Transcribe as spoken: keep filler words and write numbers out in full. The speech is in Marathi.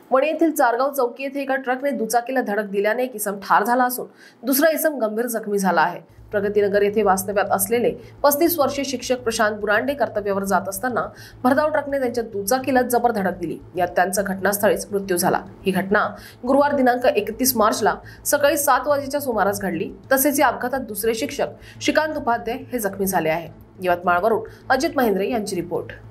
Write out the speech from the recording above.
वणी येथील चारगाव चौकी येथे एका ट्रकने दुचाकीला धडक दिल्याने एक इसम ठार झाला असून दुसरा इसम गंभीर जखमी झाला आहे। प्रगतीनगर येथे वास्तव्यात असलेले पस्तीस वर्षीय शिक्षक प्रशांत बुरांडे कर्तव्यावर जात असताना भरधाव ट्रकने त्यांच्या दुचाकीला जबर धडक दिली। यात त्यांचा घटनास्थळीच मृत्यू झाला। ही घटना गुरुवार दिनांक एकतीस मार्चला सकाळी सात वाजेच्या सुमारास घडली। तसेच या अपघातात दुसरे शिक्षक श्रीकांत उपाध्याय हे जखमी झाले आहे। यवतमाळवरून अजित महेंद्रे यांची रिपोर्ट।